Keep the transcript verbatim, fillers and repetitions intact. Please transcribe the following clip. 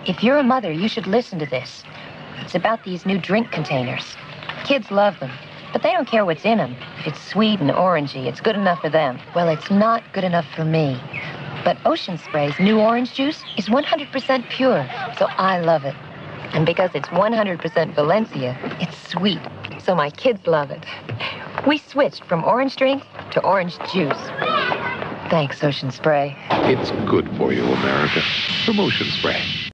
If you're a mother, you should listen to this. It's about these new drink containers. Kids love them, but they don't care what's in them. If it's sweet and orangey, it's good enough for them. Well, it's not good enough for me. But Ocean Spray's new orange juice is one hundred percent pure, so I love it. And because it's one hundred percent Valencia, it's sweet, so my kids love it. We switched from orange drink to orange juice. Thanks, Ocean Spray. It's good for you, America. From Ocean Spray.